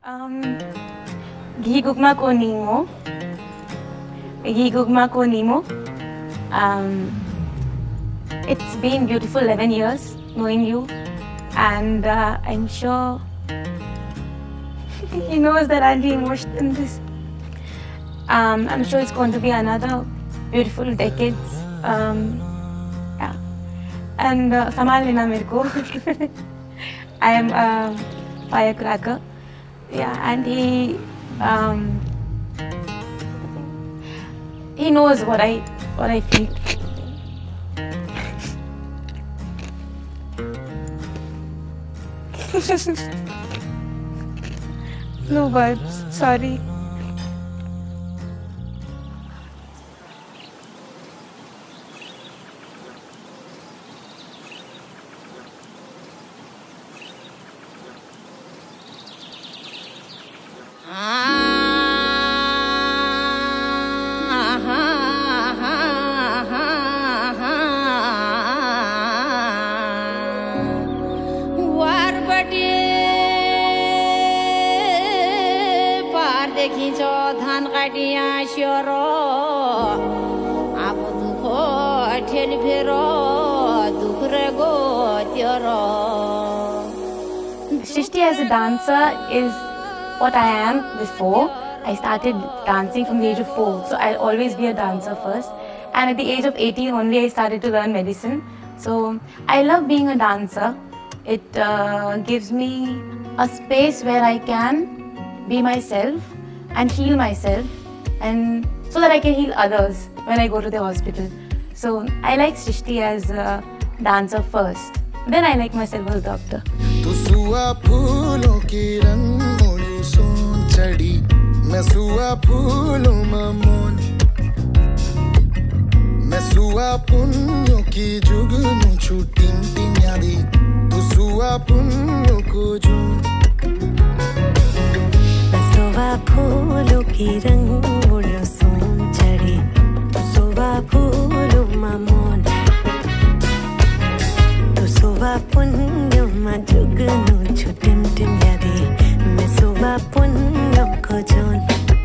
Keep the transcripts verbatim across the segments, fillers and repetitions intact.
Um, Gihigugma ko nimo. Gihigugma ko nimo. Um, it's been beautiful eleven years knowing you, and uh, I'm sure he knows that I'll be emotional in this. Um, I'm sure it's going to be another beautiful decades. Um, yeah, and uh, samal lena mere ko. I am a firecracker. Yeah, and he um, he knows what I what I feel. No words. Sorry. देखिचो धान काटिया श्योरो अब दुखो ठेल फेरो दुख रे गो त्योरो. Shrishti as a dancer is what I am before. I started dancing from the age of four, so I'll always be a dancer first. And at the age of eighteen only I started to learn medicine. So I love being a dancer. It uh, gives me a space where I can be myself and heal myself, and so that I can heal others when I go to the hospital. So I like Shrishti as a dancer first. Then I like myself as a doctor. फूलों की रंगों सोन चढ़ी तो सुवा फूलों मामोन तो सुवा पुण्यों मा जुगनू छुटिम टिम यादी मैं सुवा पुण्यों को जोन.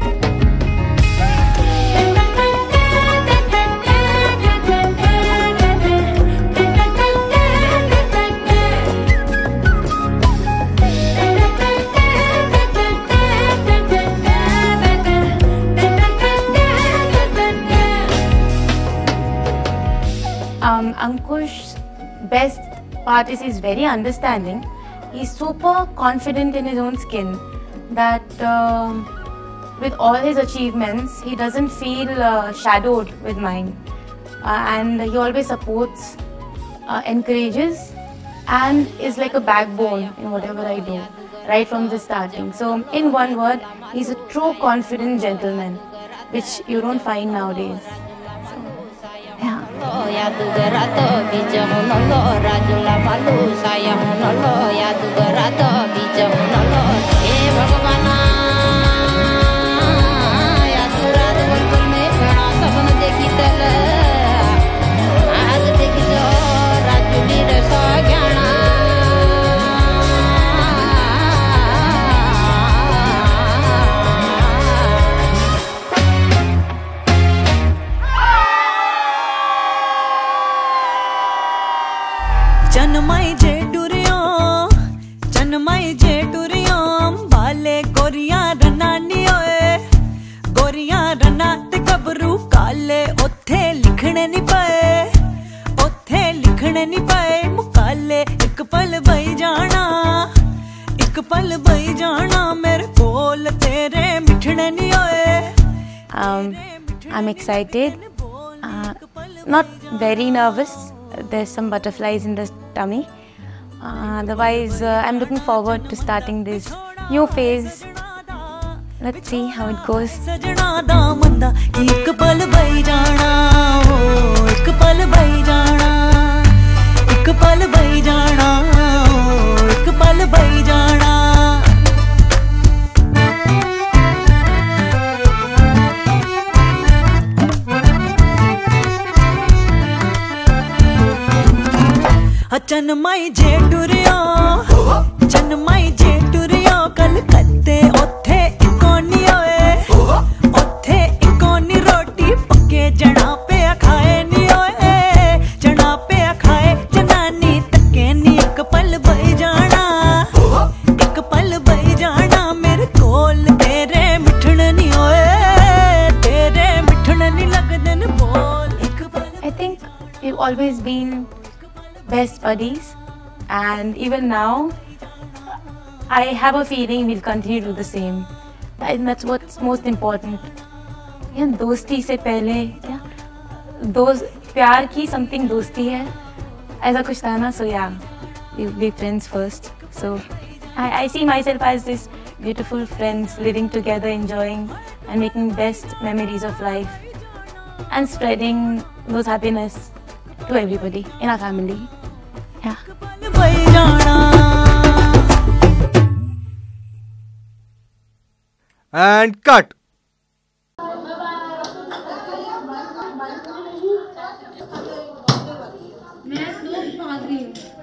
Um, Ankush's best part is he's very understanding. He's super confident in his own skin that um, with all his achievements, he doesn't feel uh, shadowed with mine. Uh, and he always supports, uh, encourages, and is like a backbone in whatever I do, right from the starting. So in one word, he's a true confident gentleman, which you don't find nowadays. Ya tu gerato bija honolo rajula malu saya honolo ya tu gerato bija honolo e bhagwana ya tu raat balbal mein khada sapn dekhi tel aaj dekhi jo rajuli re sa gyana जनमाई जे डुरियो जनमाई जे डुरियो बाले गोरिया रनानी ओए गोरिया रना ते गबरू काले ओथे लिखने नहीं पाए ओथे लिखने नहीं पाए मुकाले एक पल बई जाना एक पल बई जाना मेरे कोल तेरे मिठने नहीं ओए. Um, I'm excited, uh, not very nervous. There's some butterflies in the tummy. Uh, otherwise, uh, I'm looking forward to starting this new phase. Let's see how it goes. चन माई जे टुरियो चन माई जे टुरियो कल कत्ते बोल तेरे मिठण नी होए तेरे मिठण नी लगदे न बोल एक पल I think we've always been best buddies, and even now I have a feeling we'll continue to do the same. And that's what's most important. Yeah, दोस्ती से पहले क्या दोस्त प्यार की something दोस्ती है ऐसा कुछ था ना. So yeah, we'll be friends first. So I, I see myself as this beautiful friends living together, enjoying and making best memories of life and spreading those happiness to everybody in our family. Yeah. And cut. मैं slow भाग रही हूँ.